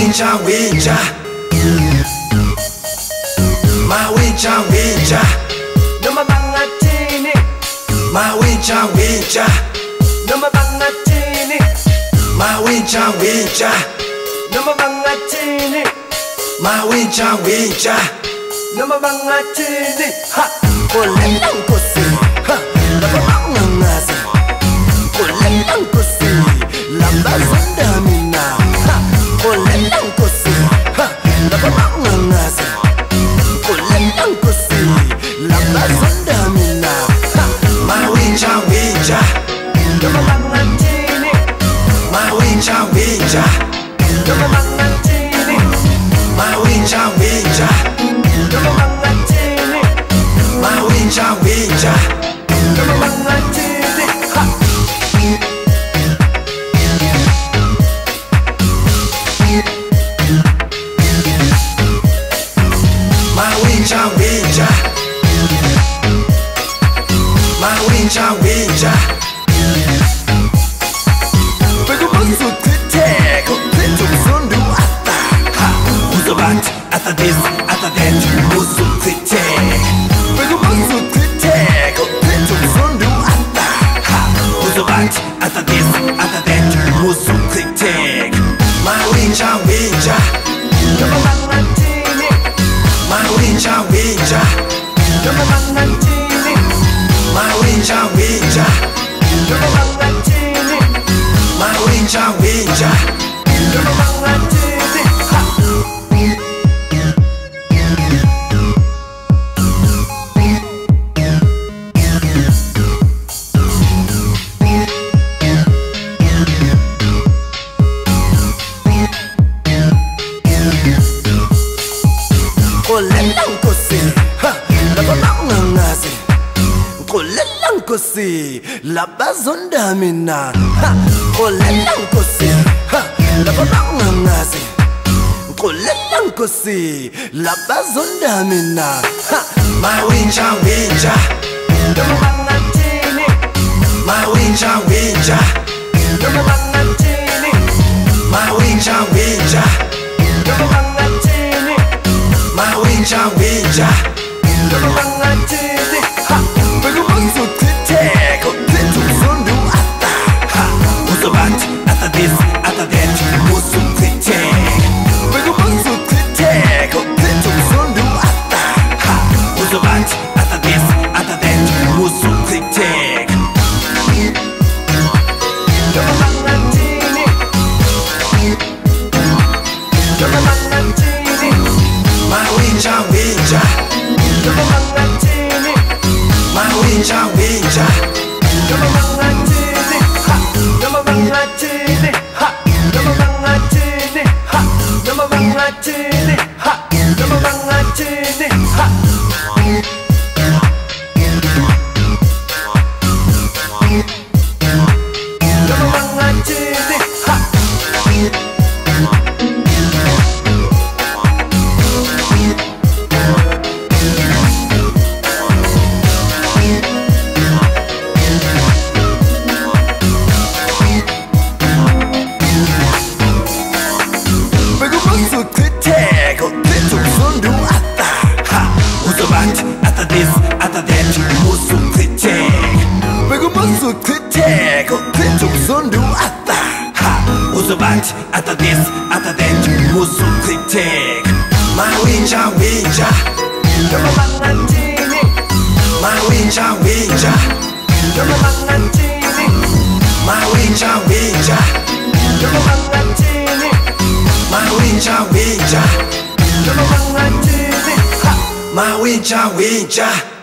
Mawinja winja, mawinja winja, Nama bangatini, mawinja winja, nama bangatini, mawinja winja, nama bangatini, mawinja winja, nama bangatini. Ha, Kulelang kusi, ha, napamangangasi. Kulelang kusi, labazanda mina. Ha, kulelang kusi, ha, napamangangasi. Kulelang kusi, labazanda mina. Ha, mawinja winja, nama bangatini, mawinja winja, nama bangatini, mawinja winja, nama bangatini, mawinja winja, nama bangatini. Ha, mawinja winja, mawinja winja. begumanzu tete, kutetu sundu ata. Ha, uzabat ata this, ata that, musu tete. Begumanzu tete, kutetu sundu ata. Ha, uzabat ata this, ata that, musu tete. Mawinja winja, nama bangatini, mawinja winja, nama bangatini, mawinja winja, nama bangatini, mawinja winja. nama bangatini. Ha, Kulelang kusi, ha, napamangangasi. Kulelang kusi, labazonda mina. Ha, kulelang kusi, ha, napamangangasi. Kulelang kusi, labazonda mina. Ha, Mawinja winja, nama bangatini, mawinja winja, nama bangatini, mawinja winja, nama bangatini, mawinja winja. nama bangatini. Ha, begumanzu tete, kutetu sundu ata. Ha, uzabat ata this, ata that, musu tete. Begumanzu tete, kutetu sundu ata. Ha, uzabat ata this, ata that, musu tete. nama bangatini, nama bangatini, Mawinja winja, nama bangatini, mawinja winja, nama bangatini. Ha, nama bangatini. Ha, nama bangatini. Ha, nama bangatini. Ha, nama bangatini. Ha. Nama bangatini. Ha. Begumanzu tete, kutetu sundu ata. Ha, uzabat ata this, ata that, musu tete. Begumanzu tete, kutetu sundu ata. Ha, uzabat ata this, ata that, musu tete. mawinja winja, Nama bangatini, mawinja winja, nama bangatini, mawinja winja, nama bangatini, mawinja winja, nama bangatini. Ha, mawinja winja.